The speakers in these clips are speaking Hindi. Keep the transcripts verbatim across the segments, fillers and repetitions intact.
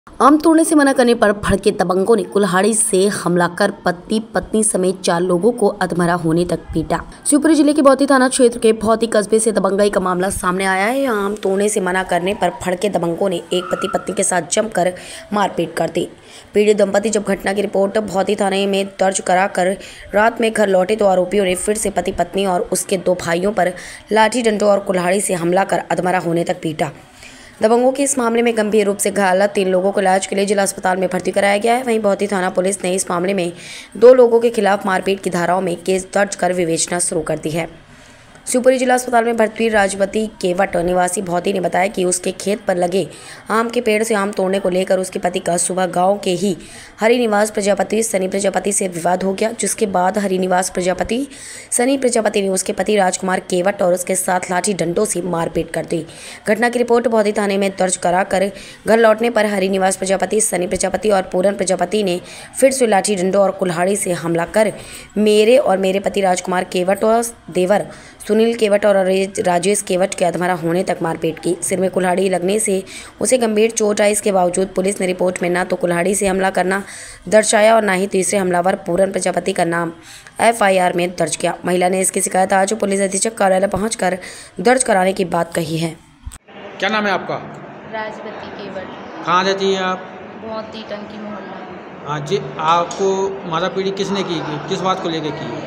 आम तोड़ने से मना करने पर भड़के दबंगों ने कुल्हाड़ी से हमला कर पति पत्नी समेत चार लोगों को अधमरा होने तक पीटा। शिवपुरी जिले के भौती थाना क्षेत्र के भौती कस्बे से दबंगई का मामला सामने आया है। आम तोड़ने से मना करने पर भड़के दबंगों ने एक पति पत्नी के साथ जमकर मारपीट कर दी। पीड़ित दंपति जब घटना की रिपोर्ट भौती थाने में दर्ज करा कर रात में घर लौटे तो आरोपियों ने फिर से पति पत्नी और उसके दो भाइयों पर लाठी डंडों और कुल्हाड़ी से हमला कर अधमरा होने तक पीटा। दबंगों के इस मामले में गंभीर रूप से घायल तीन लोगों को इलाज के लिए जिला अस्पताल में भर्ती कराया गया है। वहीं भौती थाना पुलिस ने इस मामले में दो लोगों के खिलाफ मारपीट की धाराओं में केस दर्ज कर विवेचना शुरू कर दी है। शिवपुरी जिला अस्पताल में भर्ती राजवती केवट निवासी भौती ने बताया कि उसके खेत पर लगे आम के पेड़ से आम तोड़ने को लेकर उसके पति का सुबह गांव के ही हरिनिवास प्रजापति सनी प्रजापति से विवाद हो गया, जिसके बाद हरिनिवास प्रजापति सनी प्रजापति ने उसके पति राजकुमार केवट और उसके साथ लाठी डंडों से मारपीट कर दी। घटना की रिपोर्ट भौती थाने में दर्ज करा कर घर लौटने पर हरिनिवास प्रजापति सनी प्रजापति और पूरन प्रजापति ने फिर से लाठी डंडों और कुल्हाड़ी से हमला कर मेरे और मेरे पति राजकुमार केवट और देवर सुनील केवट और राजेश केवट के अधमरा होने तक मारपीट की। सिर में कुल्हाड़ी लगने से उसे गंभीर चोट आई। इसके बावजूद पुलिस ने रिपोर्ट में न तो कुल्हाड़ी से हमला करना दर्शाया और न ही तीसरे हमलावर पूरन प्रजापति का नाम एफ आई आर में दर्ज किया। महिला ने इसकी शिकायत आज पुलिस अधीक्षक कार्यालय पहुंचकर दर्ज कराने की बात कही है। क्या नाम है आपका? राजवती केवट। कहाँ रहती हैं आप? भौती टंकी मोहल्ला। हाँ जी, आपको मारा पीड़ी किसने की, की किस बात को लेकर की?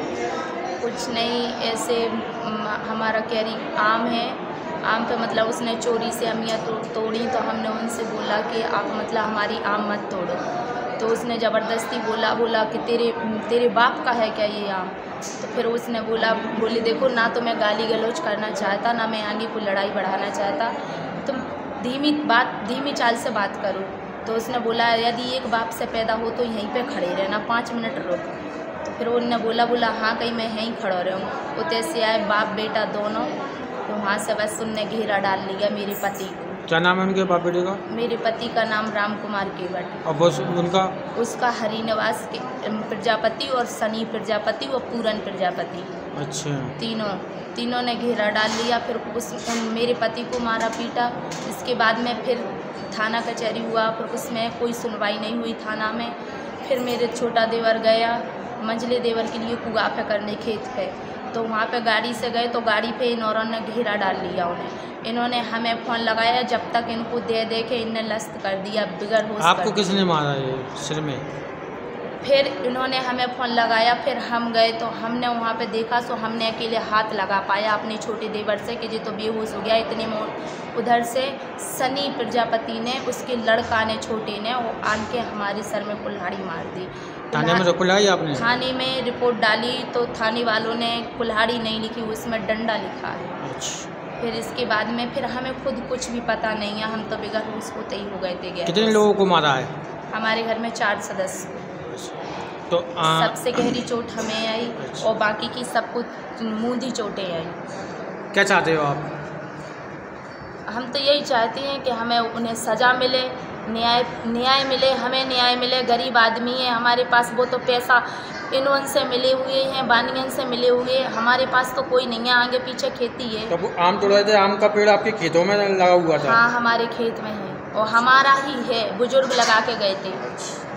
कुछ नहीं, ऐसे हमारा कैरी आम है, आम पे मतलब उसने चोरी से अमियाँ तो, तोड़ी तो हमने उनसे बोला कि आप मतलब हमारी आम मत तोड़ो। तो उसने ज़बरदस्ती बोला बोला कि तेरे तेरे बाप का है क्या ये आम? तो फिर उसने बोला बोली देखो ना तो मैं गाली गलौज करना चाहता, ना मैं आगे कोई लड़ाई बढ़ाना चाहता, तुम धीमी बात धीमी चाल से बात करो। तो उसने बोला यदि एक बाप से पैदा हो तो यहीं पे खड़े रहना, पाँच मिनट रुक। तो फिर उन्होंने बोला बोला हाँ कहीं मैं यहीं खड़ा रहूँ। उतने से आए बाप बेटा दोनों, तो वहाँ से बस उनने घेरा डाल लिया मेरे पति को। क्या नाम है उनके बाप बेटे का? मेरे पति का नाम राम कुमार केवट और बस उनका उसका हरिनिवास के प्रजापति और सनी प्रजापति और पूरन प्रजापति। अच्छा। तीनों तीनों ने घेरा डाल लिया। फिर उस मेरे पति को मारा पीटा। इसके बाद में फिर थाना कचहरी हुआ, फिर उसमें कोई सुनवाई नहीं हुई थाना में। फिर मेरे छोटा देवर गया मंझले देवर के लिए कुआफा करने खेत पे, तो वहाँ पे गाड़ी से गए तो गाड़ी पे इन्होंने ने घेरा डाल लिया उन्हें। इन्होंने हमें फ़ोन लगाया, जब तक इनको दे दे के इन्हें लस्त कर दिया बिगड़ होश। आपको किसने मारा ये सिर में? फिर इन्होंने हमें फ़ोन लगाया, फिर हम गए तो हमने वहाँ पे देखा तो हमने अकेले हाथ लगा पाया अपने छोटे देवर से कि जी तो बेहोश हो गया। इतने में उधर से सनी प्रजापति ने उसके लड़का ने छोटे ने वो आन के हमारे सर में कुल्हाड़ी मार दी। थाने में रिपोर्ट लगाई आपने? थाने में रिपोर्ट डाली तो थाने वालों ने कुल्हाड़ी नहीं लिखी, उसमें डंडा लिखा है। अच्छा। फिर इसके बाद में फिर हमें खुद कुछ भी पता नहीं है, हम तो बिगड़ होश होते ही हो गए थे। कितने लोगों को मारा है? हमारे घर में चार सदस्य। तो आ... सबसे गहरी चोट हमें आई और बाकी की सबको मूंदी चोटें आई। क्या चाहते हो आप? हम तो यही चाहते हैं कि हमें उन्हें सज़ा मिले, न्याय न्याय मिले, हमें न्याय मिले। गरीब आदमी है हमारे पास, वो तो पैसा इन्होंने से मिले हुए हैं, बानियन से मिले हुए हैं, हमारे पास तो कोई नहीं है, आगे पीछे खेती है। तो आम तोड़ रहे थे, आम का पेड़ आपके खेतों में लगा हुआ था? हाँ हमारे खेत में है और हमारा ही है, बुजुर्ग लगा के गए थे।